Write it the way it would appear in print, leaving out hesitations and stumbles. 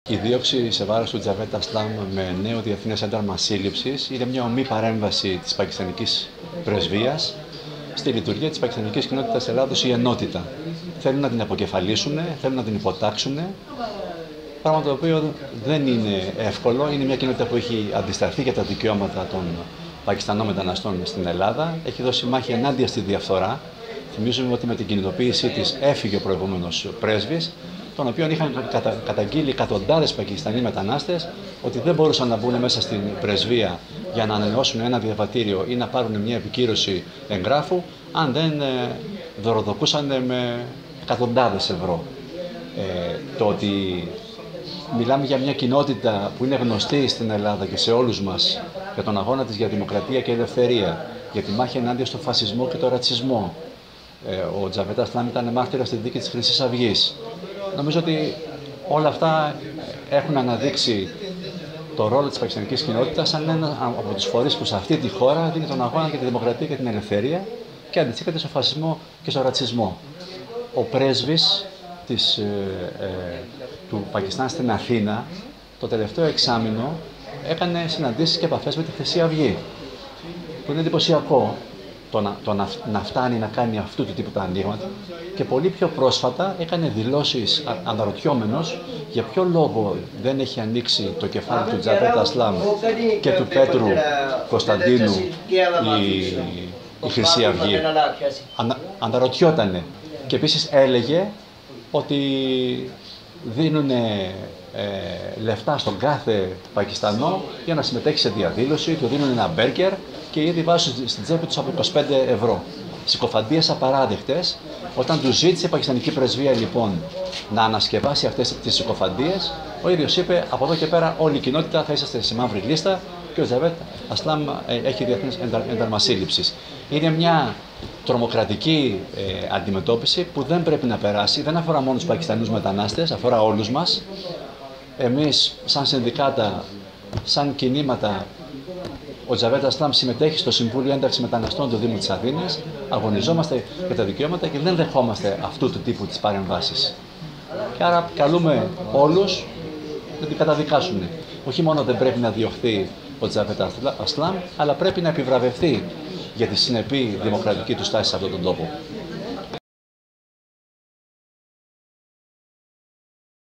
Η δίωξη σε βάρος του Τζαβέτ Ασλάμ με νέο διεθνές ένταλμα σύλληψης είναι μια ομή παρέμβαση της πακιστανικής πρεσβείας στη λειτουργία της πακιστανικής κοινότητας Ελλάδος η ενότητα. Θέλουν να την αποκεφαλίσουν, θέλουν να την υποτάξουν, πράγμα το οποίο δεν είναι εύκολο. Είναι μια κοινότητα που έχει αντισταθεί για τα δικαιώματα των Πακιστανών μεταναστών στην Ελλάδα, έχει δώσει μάχη ενάντια στη διαφθορά. Θυμίζουμε ότι με την κινητοποίησή της έφυγε ο προηγούμενος πρέσβης, τον οποίο είχαν καταγγείλει εκατοντάδες Πακιστανοί μετανάστες ότι δεν μπορούσαν να μπουν μέσα στην πρεσβεία για να ανανεώσουν ένα διαβατήριο ή να πάρουν μια επικύρωση εγγράφου, αν δεν δωροδοκούσαν με εκατοντάδες ευρώ. Το ότι μιλάμε για μια κοινότητα που είναι γνωστή στην Ελλάδα και σε όλους μας για τον αγώνα της για δημοκρατία και ελευθερία, για τη μάχη ενάντια στον φασισμό και τον ρατσισμό. Ο Τζαβέτ Ασλάμ ήταν μάρτυρας στη δίκη της Χρυσής Αυγής. Νομίζω ότι όλα αυτά έχουν αναδείξει το ρόλο της πακιστανικής κοινότητας σαν ένα από τους φορείς που σε αυτή τη χώρα δίνει τον αγώνα για τη δημοκρατία και την ελευθερία και αντιστοίχεται στον φασισμό και στον ρατσισμό. Ο πρέσβης του Πακιστάν στην Αθήνα το τελευταίο εξάμηνο έκανε συναντήσεις και επαφές με τη Χρυσή Αυγή, που είναι εντυπωσιακό να φτάνει να κάνει αυτού του τύπου τα ανοίγματα, και πολύ πιο πρόσφατα έκανε δηλώσεις αναρωτιόμενος για ποιο λόγο δεν έχει ανοίξει το κεφάλι του Τζαβέτ Ασλάμ και του Πέτρου Κωνσταντίνου η Χρυσή Αυγή. Αναρωτιότανε και επίσης έλεγε ότι δίνουν λεφτά στον κάθε Πακιστανό για να συμμετέχει σε διαδήλωση, του δίνουν ένα μπέργκερ και ήδη βάζουν στην τσέπη τους από 25 ευρώ. Συκοφαντίες απαράδεκτες. Όταν του ζήτησε η πακιστανική πρεσβεία λοιπόν να ανασκευάσει αυτές τις συκοφαντίες, ο ίδιος είπε: από εδώ και πέρα όλη η κοινότητα θα είσαστε σε μαύρη λίστα και ο Τζαβέτ Ασλάμ έχει διεθνές ένταλμα σύλληψης. Είναι μια τρομοκρατική αντιμετώπιση που δεν πρέπει να περάσει. Δεν αφορά μόνο τους Πακιστανούς μετανάστες, αφορά όλους μας. Εμείς, σαν συνδικάτα, σαν κινήματα, ο Τζαβέτ Ασλάμ συμμετέχει στο Συμβούλιο Ένταξης Μεταναστών του Δήμου της Αθήνας, αγωνιζόμαστε για τα δικαιώματα και δεν δεχόμαστε αυτού του τύπου τις παρεμβάσεις. Και άρα καλούμε όλους να την καταδικάσουν. Όχι μόνο δεν πρέπει να διωχθεί ο Τζαβέτ Ασλάμ, αλλά πρέπει να επιβραβευτεί για τη συνεπή δημοκρατική του στάση σε αυτόν τον τόπο.